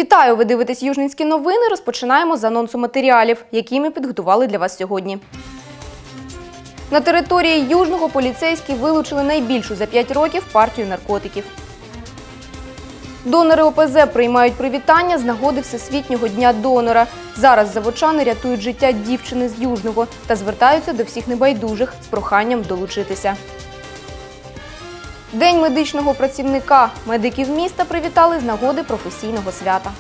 Вітаю! Ви дивитесь Южненські новини. Розпочинаємо з анонсу матеріалів, які ми підготували для вас сьогодні. На території Южного поліцейські вилучили найбільшу за 5 років партію наркотиків. Донори ОПЗ приймають привітання з нагоди Всесвітнього дня донора. Зараз заводчани рятують життя дівчини з Южного та звертаються до всіх небайдужих з проханням долучитися. День медичного працівника. Медиків міста привітали з нагоди професійного свята.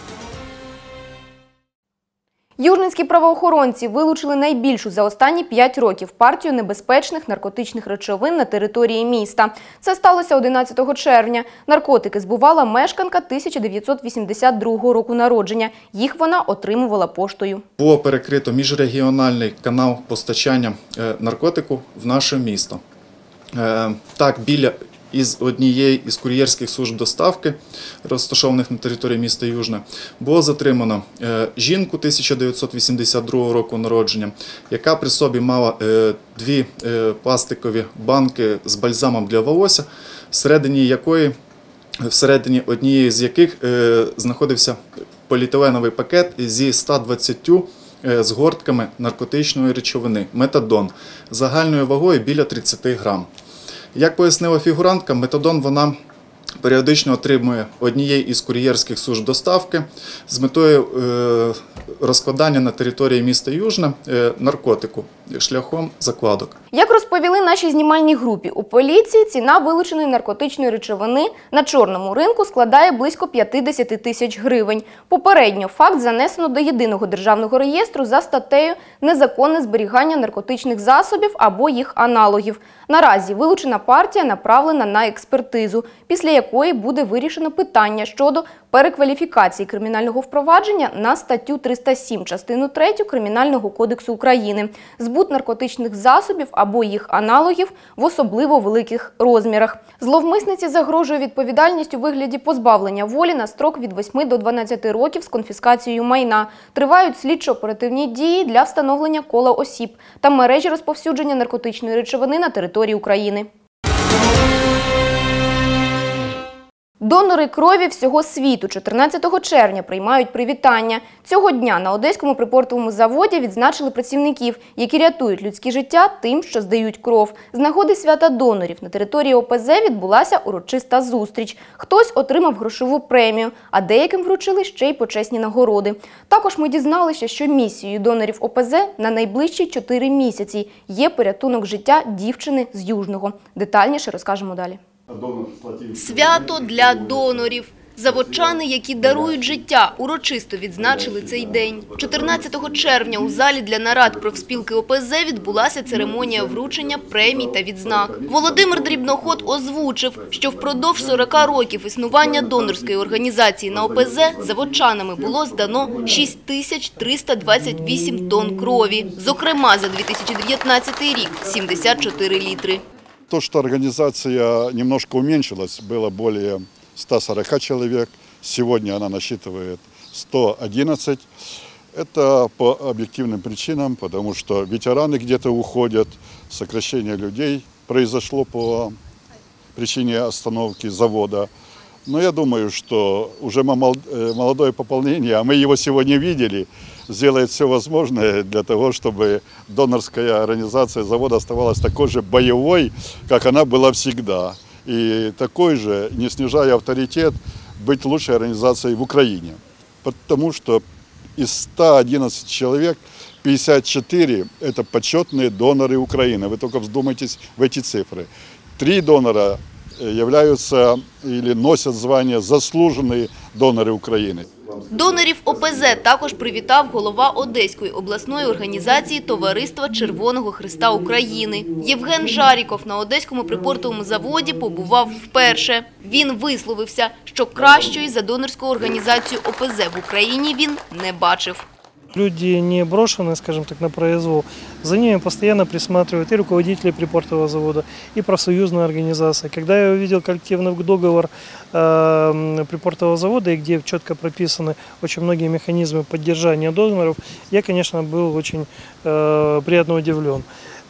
Южненські правоохоронці вилучили найбільшу за останні 5 років партію небезпечних наркотичних речовин на території міста. Це сталося 11 червня. Наркотики збувала мешканка 1982 року народження. Їх вона отримувала поштою. Було перекрито міжрегіональний канал постачання наркотику в наше місто. Так, біля однієї із кур'єрських служб доставки, розташованих на території міста Южне, було затримано жінку 1982 року народження, яка при собі мала 2 пластикові банки з бальзамом для волосся, всередині однієї з яких знаходився поліетиленовий пакет зі 120 згортками наркотичної речовини – метадон, загальною вагою біля 30 грам. Як пояснила фігурантка, метадон вона періодично отримує однієї із кур'єрських служб доставки з метою розкладання на території міста Южне наркотику шляхом закладок. Як розповіли нашій знімальній групі у поліції, ціна вилученої наркотичної речовини на чорному ринку складає близько 50 тисяч гривень. Попередньо факт занесено до Єдиного державного реєстру за статтею «Незаконне зберігання наркотичних засобів або їх аналогів». Наразі вилучена партія направлена на експертизу, після якої буде вирішено питання щодо перекваліфікації кримінального впровадження на статтю 307 частину 3 Кримінального кодексу України – збут наркотичних засобів або їх аналогів в особливо великих розмірах. Зловмисниці загрожує відповідальність у вигляді позбавлення волі на строк від 8 до 12 років з конфіскацією майна. Тривають слідчо-оперативні дії для встановлення кола осіб та мережі розповсюдження наркотичної речовини на території України. Донори крові всього світу 14 червня приймають привітання. Цього дня на Одеському припортовому заводі відзначили працівників, які рятують людське життя тим, що здають кров. З нагоди свята донорів на території ОПЗ відбулася урочиста зустріч. Хтось отримав грошову премію, а деяким вручили ще й почесні нагороди. Також ми дізналися, що місією донорів ОПЗ на найближчі 4 місяці є порятунок життя дівчини з Южного. Детальніше розкажемо далі. Свято для донорів. Заводчани, які дарують життя, урочисто відзначили цей день. 14 червня у залі для нарад профспілки ОПЗ відбулася церемонія вручення премій та відзнак. Володимир Дрібноход озвучив, що впродовж 40 років існування донорської організації на ОПЗ заводчанами було здано 6328 тонн крові. Зокрема, за 2019 рік – 74 літри. То, что организация немножко уменьшилась, было более 140 человек, сегодня она насчитывает 111. Это по объективным причинам, потому что ветераны где-то уходят, сокращение людей произошло по причине остановки завода. Но я думаю, что уже молодое пополнение, а мы его сегодня видели, сделает все возможное для того, чтобы донорская организация завода оставалась такой же боевой, как она была всегда. И такой же, не снижая авторитет, быть лучшей организацией в Украине. Потому что из 111 человек 54 – это почетные доноры Украины. Вы только вдумайтесь в эти цифры. 3 донора являются или носят звание «заслуженные донори України». Донорів ОПЗ також привітав голова Одеської обласної організації Товариства Червоного Хреста України. Євген Жаріков на Одеському припортовому заводі побував вперше. Він висловився, що кращої за донорську організацію ОПЗ в Україні він не бачив. Люди не брошены, скажем так, на произвол. За ними постоянно присматривают и руководители припортового завода, и профсоюзная организация. Когда я увидел коллективный договор припортового завода, где четко прописаны очень многие механизмы поддержания доноров, я, конечно, был очень приятно удивлен.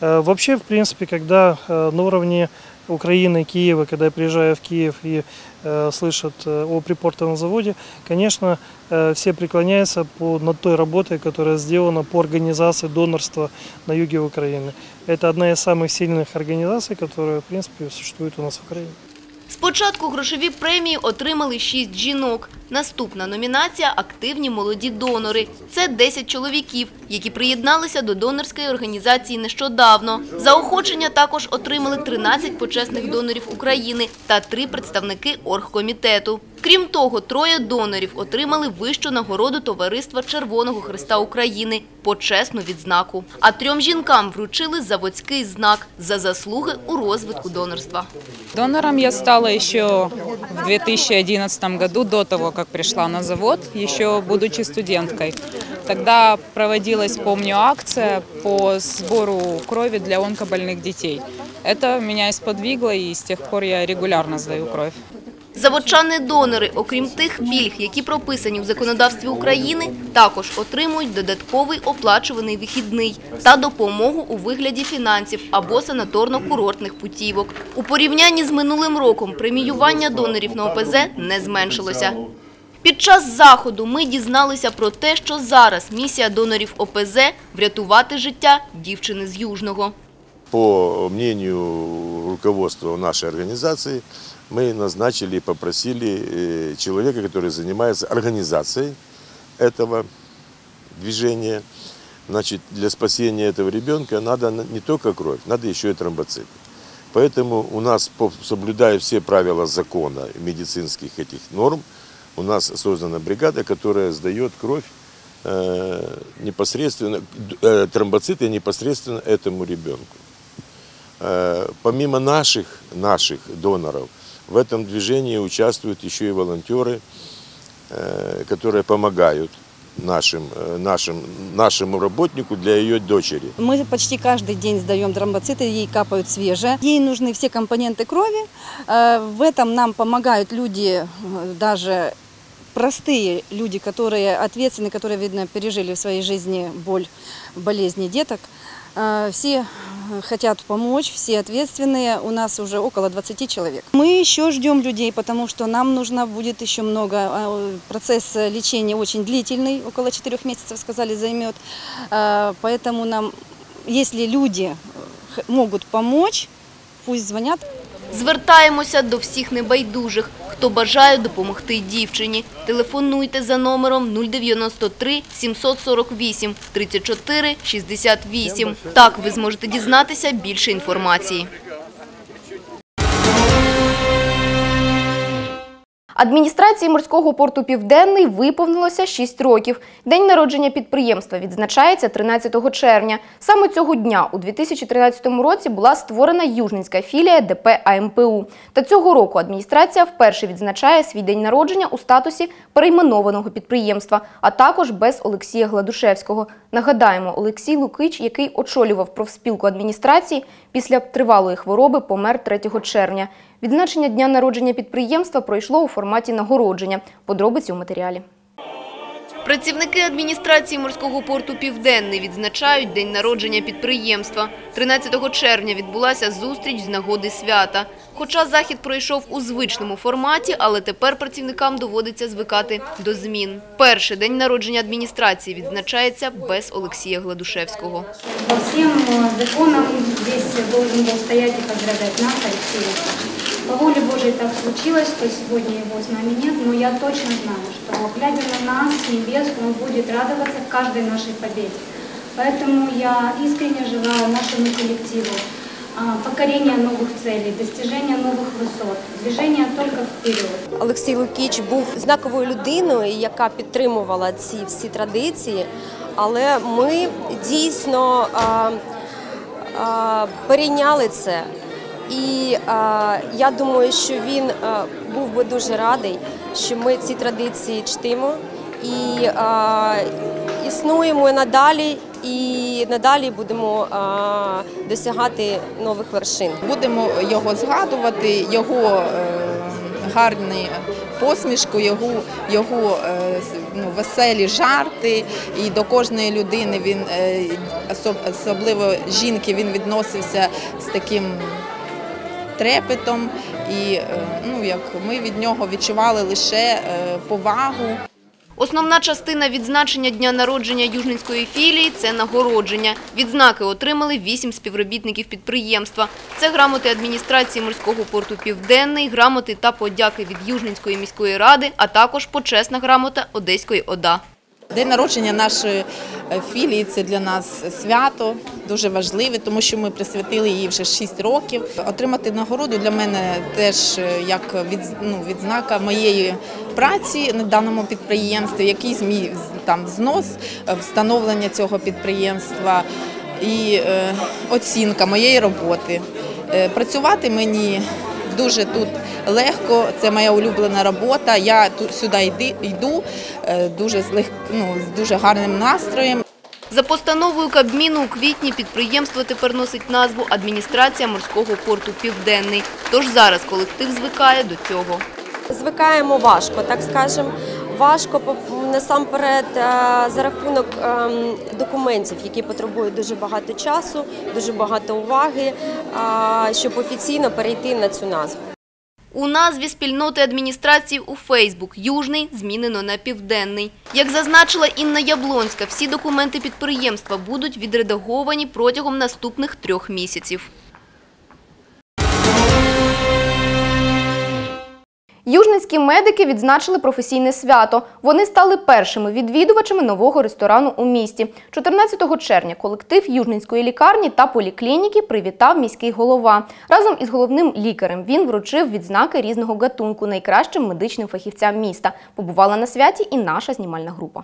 Вообще, в принципе, когда на уровне Украины, Киева, когда я приезжаю в Киев и слышат о припортовом заводе, конечно, все преклоняются над той работой, которая сделана по организации донорства на юге Украины. Это одна из самых сильных организаций, которая, в принципе, существует у нас в Украине. Спочатку грошові премії отримали 6 жінок. Наступна номінація – «Активні молоді донори». Це 10 чоловіків, які приєдналися до донорської організації нещодавно. Заохочення також отримали 13 почесних донорів України та 3 представники оргкомітету. Крім того, 3 донорів отримали вищу нагороду Товариства Червоного Хреста України – почесну відзнаку. А 3 жінкам вручили заводський знак за заслуги у розвитку донорства. Донором я стала еще в 2011 году, до того, как пришла на завод, еще будучи студенткой. Тогда проводилась, помню, акция по сбору крови для онкобольных детей. Это меня и сподвигло, и с тех пор я регулярно сдаю кровь. Заводчани-донори, окрім тих пільг, які прописані в законодавстві України, також отримують додатковий оплачуваний вихідний та допомогу у вигляді фінансів або санаторно-курортних путівок. У порівнянні з минулим роком преміювання донорів на ОПЗ не зменшилося. Під час заходу ми дізналися про те, що зараз місія донорів ОПЗ – врятувати життя дівчини з Южного. По мнению руководства нашей организации, мы назначили и попросили человека, который занимается организацией этого движения. Значит, для спасения этого ребенка надо не только кровь, надо еще и тромбоциты. Поэтому у нас, соблюдая все правила закона медицинских этих норм, у нас создана бригада, которая сдает кровь непосредственно, тромбоциты непосредственно этому ребенку. Помимо наших доноров, в этом движении участвуют еще и волонтеры, которые помогают нашему работнику для ее дочери. Мы почти каждый день сдаем тромбоциты, ей капают свежие. Ей нужны все компоненты крови. В этом нам помогают люди, даже простые люди, которые ответственны, которые, видно, пережили в своей жизни боль, болезни деток. Все хотят помочь, все ответственные. У нас уже около 20 человек. Мы еще ждем людей, потому что нам нужно будет еще много. Процесс лечения очень длительный, около 4 месяцев, сказали, займет. Поэтому нам, если люди могут помочь, пусть звонят. Звертаємося до всіх небайдужих, хто бажає допомогти дівчині. Телефонуйте за номером 093 748 34 68. Так ви зможете дізнатися більше інформації. Адміністрації морського порту «Південний» виповнилося 6 років. День народження підприємства відзначається 13 червня. Саме цього дня у 2013 році була створена южненська філія ДП АМПУ. Та цього року адміністрація вперше відзначає свій день народження у статусі перейменованого підприємства, а також без Олексія Гладушевського. Нагадаємо, Олексій Лукич, який очолював профспілку адміністрації, після тривалої хвороби помер 3 червня. Відзначення дня народження підприємства пройшло у форматі нагородження. Подробиці у матеріалі. Працівники адміністрації морського порту «Південний» відзначають день народження підприємства. 13 червня відбулася зустріч з нагоди свята. Хоча захід пройшов у звичному форматі, але тепер працівникам доводиться звикати до змін. Перший день народження адміністрації відзначається без Олексія Гладушевського. По всім законам здесь должен был стоять и поздравлять нас, Алексея. По воле Божьей так случилось, что сегодня его с нами нет, но я точно знаю, что, глядя на нас с небес, он будет радоваться каждой нашей победе. Поэтому я искренне желаю нашему коллективу покорения новых целей, достижения новых высот, движения только вперед. Олексій Лукич був знаковою людиною, яка підтримувала ці всі традиції, але ми дійсно перейняли це. І я думаю, що він був би дуже радий, що ми ці традиції чтимо і існуємо надалі, і надалі будемо досягати нових вершин. Будемо його згадувати, його гарну посмішку, його веселі жарти. І до кожної людини він, особливо жінки, він відносився з таким трепетом. І як ми від нього відчували лише повагу. Основна частина відзначення дня народження Южненської філії – це нагородження. Відзнаки отримали 8 співробітників підприємства. Це грамоти адміністрації морського порту «Південний», грамоти та подяки від Южненської міської ради, а також почесна грамота Одеської ОДА. День народження нашої філії – це для нас свято, дуже важливе, тому що ми присвятили їй вже 6 років. Отримати нагороду для мене теж як відзнака моєї праці на даному підприємстві, якийсь мій знос, встановлення цього підприємства і оцінка моєї роботи. Працювати мені дуже тут легко, це моя улюблена робота, я тут сюди йду з дуже гарним настроєм. За постановою Кабміну у квітні підприємство тепер носить назву «Адміністрація морського порту «Південний». Тож зараз колектив звикає до цього. Звикаємо важко, так скажемо. Важко насамперед за рахунок документів, які потребують дуже багато часу, дуже багато уваги, щоб офіційно перейти на цю назву. У назві спільноти адміністрації у Фейсбук «Южний» змінено на «Південний». Як зазначила Інна Яблонська, всі документи підприємства будуть відредаговані протягом наступних 3 місяців. Южненські медики відзначили професійне свято. Вони стали першими відвідувачами нового ресторану у місті. 14 червня колектив Южненської лікарні та поліклініки привітав міський голова. Разом із головним лікарем він вручив відзнаки різного гатунку найкращим медичним фахівцям міста. Побувала на святі і наша знімальна група.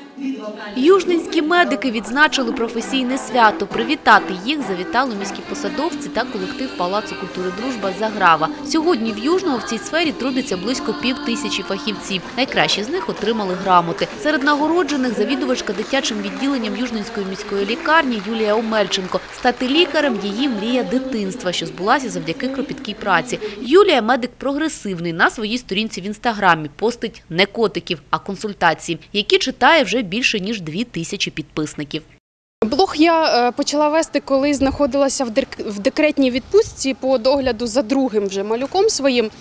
Южненські медики відзначили професійне свято. Привітати їх завітали міські посадовці та колектив Палацу культури «Дружба» Заграва. Сьогодні в Южного в цій сфері трудиться близько 5000 фахівців. Найкращі з них отримали грамоти. Серед нагороджених завідувачка дитячим відділенням Южненської міської лікарні Юлія Омельченко. Стати лікарем – її мрія дитинства, що збулася завдяки кропіткій праці. Юлія – медик прогресивний. На своїй сторінці в Інстаграмі постить не котиків, а консультації, які читає вже більше ніж 2000 підписників. Блог я почала вести, коли знаходилася в декретній відпустці по догляду за другим вже малюком своїм.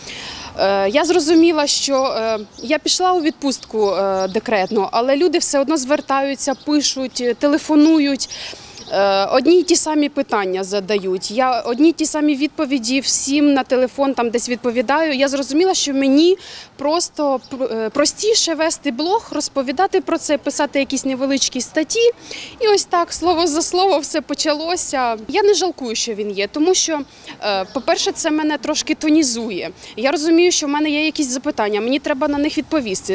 Я зрозуміла, що я пішла у відпустку декретну, але люди все одно звертаються, пишуть, телефонують. Одні й ті самі питання задають, я одні й ті самі відповіді всім на телефон там десь відповідаю. Я зрозуміла, що мені просто простіше вести блог, розповідати про це, писати якісь невеличкі статті. І ось так, слово за слово, все почалося. Я не жалкую, що він є, тому що, по-перше, це мене трошки тонізує. Я розумію, що в мене є якісь запитання, мені треба на них відповісти.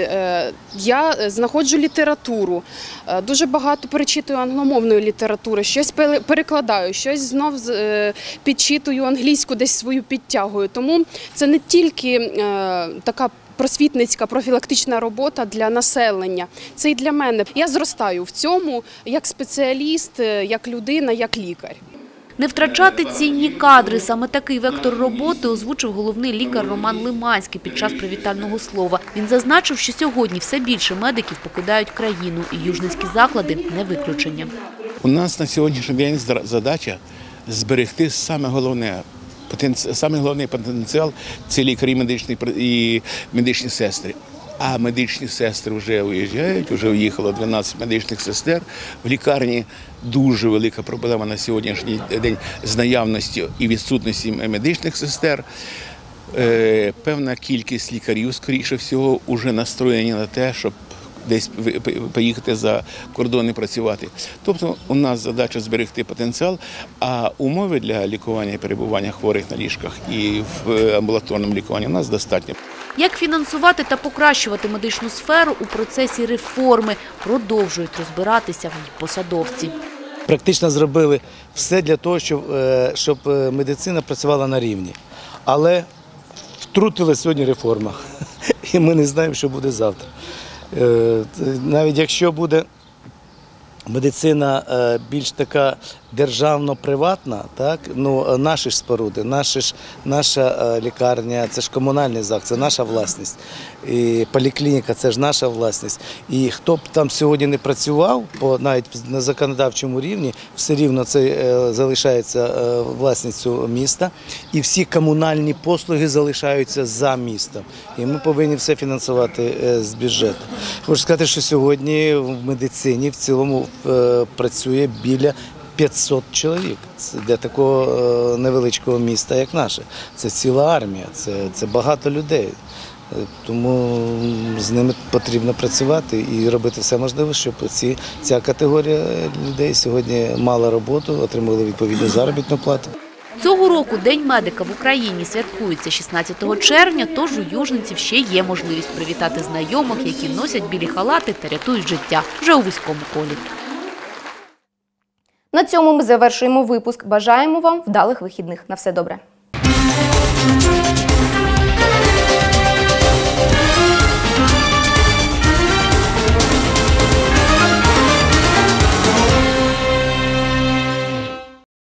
Я знаходжу літературу, дуже багато перечитую англомовної літератури, щось перекладаю, щось знов підчитую англійську, десь свою підтягую. Тому це не тільки така просвітницька, профілактична робота для населення, це і для мене. Я зростаю в цьому як спеціаліст, як людина, як лікар. Не втрачати цінні кадри. Саме такий вектор роботи озвучив головний лікар Роман Лиманський під час привітального слова. Він зазначив, що сьогодні все більше медиків покидають країну, і южненські заклади – не виключення. У нас на сьогоднішній день задача зберегти саме головний потенціал – це лікарі і медичні сестри. А медичні сестри вже виїжджають, вже виїхало 12 медичних сестер. В лікарні дуже велика проблема на сьогоднішній день з наявністю і відсутністю медичних сестер. Певна кількість лікарів, скоріше всього, вже настроєні на те, щоб десь поїхати за кордон і працювати. Тобто у нас задача зберегти потенціал, а умови для лікування і перебування хворих на ліжках і в амбулаторному лікуванні у нас достатньо. Як фінансувати та покращувати медичну сферу у процесі реформи, продовжують розбиратися посадовці. Практично зробили все для того, щоб медицина працювала на рівні. Але втрутила сьогодні реформа, і ми не знаємо, що буде завтра. Навіть якщо буде медицина більш така державно-приватна, так, ну, наші ж споруди, наша лікарня, це ж комунальний заклад, це наша власність. І поліклініка – це ж наша власність. І хто б там сьогодні не працював, навіть на законодавчому рівні, все рівно це залишається власністю міста. І всі комунальні послуги залишаються за містом. І ми повинні все фінансувати з бюджету. Хочу сказати, що сьогодні в медицині в цілому працює біля 500 чоловік для такого невеличкого міста, як наше. Це ціла армія, це багато людей. Тому з ними потрібно працювати і робити все можливе, щоб ця категорія людей сьогодні мала роботу, отримували відповідну заробітну плату. Цього року День медика в Україні святкується 16 червня, тож у южненців ще є можливість привітати знайомих, які носять білі халати та рятують життя вже у вузькому колі. На цьому ми завершуємо випуск. Бажаємо вам вдалих вихідних. На все добре.